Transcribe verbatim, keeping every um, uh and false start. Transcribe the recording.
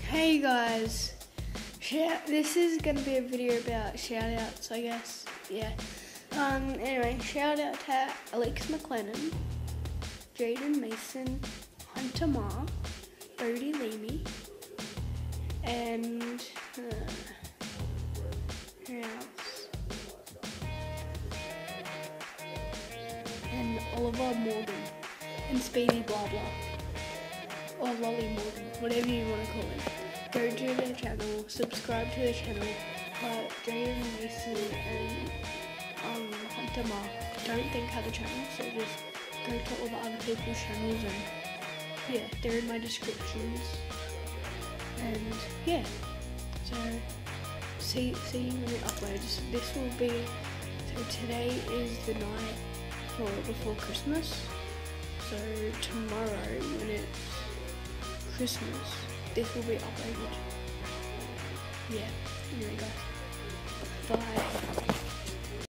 Hey guys, Shout- this is going to be a video about shout outs, I guess. Yeah. Um. Anyway, shout out to Alex McLennan, Jaden Mason, Hunter Ma, Bodie Leamy, and uh, who else? And Oliver Morgan and Speedy Blah Blah. Or Lolly Morgan, whatever you want to call it. Go to their channel, subscribe to their channel, but Jaden Mason and um, Hunter Ma don't think have a channel, so just go to all the other people's channels and yeah, they're in my descriptions. And yeah, so see see you when it uploads. This will be, so today is the night for before Christmas, so tomorrow when it's Christmas, this will be uploaded. Yeah, anyway guys, bye.